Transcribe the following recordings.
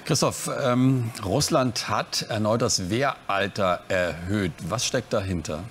Christoph, Russland hat erneut das Wehralter erhöht. Was steckt dahinter?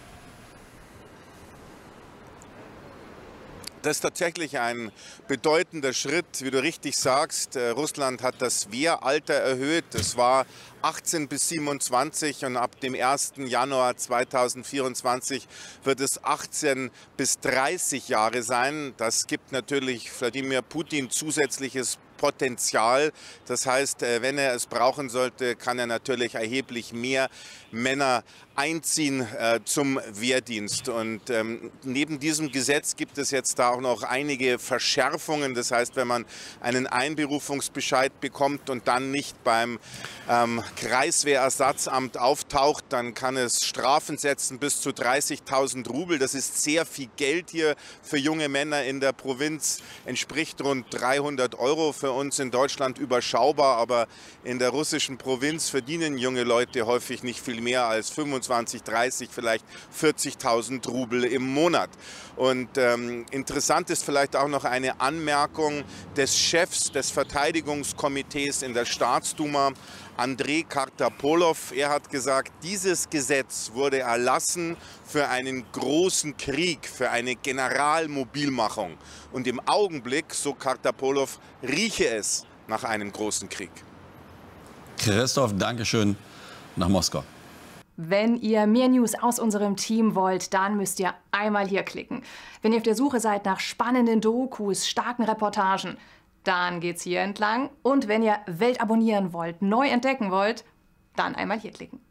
Das ist tatsächlich ein bedeutender Schritt, wie du richtig sagst. Russland hat das Wehralter erhöht. Das war 18 bis 27 und ab dem 1. Januar 2024 wird es 18 bis 30 Jahre sein. Das gibt natürlich Wladimir Putin zusätzliches Potenzial. Das heißt, wenn er es brauchen sollte, kann er natürlich erheblich mehr Männer einziehen zum Wehrdienst. Und neben diesem Gesetz gibt es jetzt da auch noch einige Verschärfungen. Das heißt, wenn man einen Einberufungsbescheid bekommt und dann nicht beim Kreiswehrersatzamt auftaucht, dann kann es Strafen setzen bis zu 30.000 Rubel. Das ist sehr viel Geld hier für junge Männer in der Provinz, entspricht rund 300 Euro. Für uns in Deutschland überschaubar, aber in der russischen Provinz verdienen junge Leute häufig nicht viel mehr als 25, 30, vielleicht 40.000 Rubel im Monat. Und interessant ist vielleicht auch noch eine Anmerkung des Chefs des Verteidigungskomitees in der Staatsduma, Andrei Kartapolov. Er hat gesagt, dieses Gesetz wurde erlassen für einen großen Krieg, für eine Generalmobilmachung. Und im Augenblick, so Kartapolov, rieche es nach einem großen Krieg. Christoph, Dankeschön nach Moskau. Wenn ihr mehr News aus unserem Team wollt, dann müsst ihr einmal hier klicken. Wenn ihr auf der Suche seid nach spannenden Dokus, starken Reportagen, dann geht's hier entlang. Und wenn ihr Welt abonnieren wollt, neu entdecken wollt, dann einmal hier klicken.